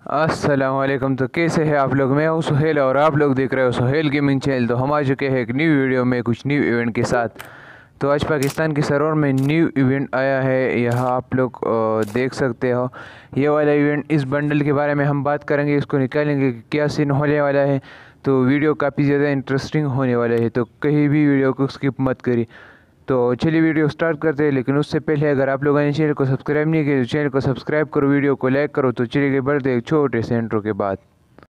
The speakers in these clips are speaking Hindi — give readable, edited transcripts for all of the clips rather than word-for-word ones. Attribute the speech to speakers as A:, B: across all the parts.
A: अस्सलाम वालेकुम। तो कैसे हैं आप लोग। मैं हूं सुहेल और आप लोग देख रहे हो सुहेल गेमिंग चैनल। तो हम आ चुके हैं एक न्यू वीडियो में कुछ न्यू इवेंट के साथ। तो आज पाकिस्तान के सर्वर में न्यू इवेंट आया है, यह आप लोग देख सकते हो। ये वाला इवेंट, इस बंडल के बारे में हम बात करेंगे, इसको निकालेंगे कि क्या सीन होने वाला है। तो वीडियो काफ़ी ज़्यादा इंटरेस्टिंग होने वाला है, तो कहीं भी वीडियो को स्किप मत करिए। तो चलिए वीडियो स्टार्ट करते हैं। लेकिन उससे पहले अगर आप लोगों ने चैनल को सब्सक्राइब नहीं किया तो चैनल को सब्सक्राइब करो, वीडियो को लाइक करो। तो चलिए बढ़ते हैं एक छोटे से इंट्रो के बाद।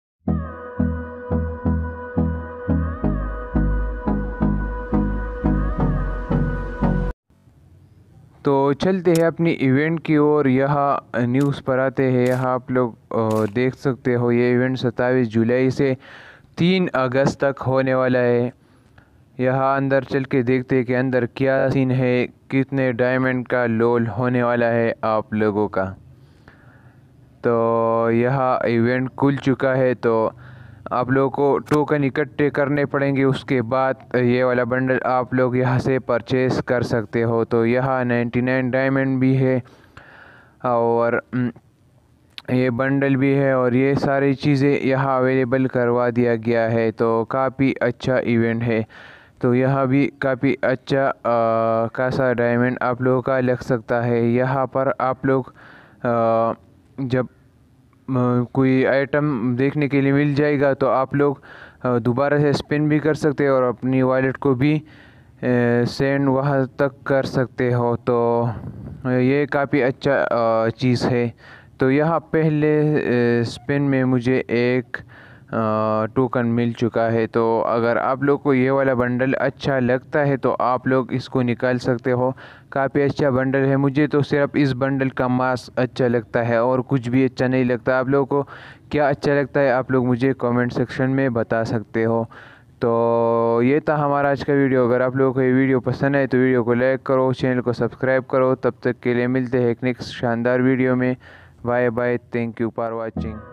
A: तो चलते हैं अपनी इवेंट की ओर। यहाँ न्यूज़ पर आते हैं। यहाँ आप लोग देख सकते हो ये इवेंट 27 जुलाई से 3 अगस्त तक होने वाला है। यहाँ अंदर चल के देखते हैं कि अंदर क्या सीन है, कितने डायमंड का लोल होने वाला है आप लोगों का। तो यह इवेंट खुल चुका है, तो आप लोगों को टोकन इकट्ठे करने पड़ेंगे, उसके बाद ये वाला बंडल आप लोग यहाँ से परचेस कर सकते हो। तो यहाँ 99 डायमंड भी है और ये बंडल भी है और ये सारी चीज़ें यहाँ अवेलेबल करवा दिया गया है। तो काफ़ी अच्छा इवेंट है। तो यहाँ भी काफ़ी अच्छा खासा डायमंड आप लोगों का लग सकता है। यहाँ पर आप लोग जब कोई आइटम देखने के लिए मिल जाएगा तो आप लोग दोबारा से स्पिन भी कर सकते हो और अपनी वॉलेट को भी सेंड वहाँ तक कर सकते हो। तो ये काफ़ी अच्छा चीज़ है। तो यहाँ पहले स्पिन में मुझे एक टोकन मिल चुका है। तो अगर आप लोग को ये वाला बंडल अच्छा लगता है तो आप लोग इसको निकाल सकते हो। काफ़ी अच्छा बंडल है। मुझे तो सिर्फ इस बंडल का मास्क अच्छा लगता है और कुछ भी अच्छा नहीं लगता। आप लोगों को क्या अच्छा लगता है आप लोग मुझे कमेंट सेक्शन में बता सकते हो। तो ये था हमारा आज का वीडियो। अगर आप लोगों को ये वीडियो पसंद आए तो वीडियो को लाइक करो, चैनल को सब्सक्राइब करो। तब तक के लिए मिलते हैं एक नेक्स्ट शानदार वीडियो में। Bye bye, thank you for watching.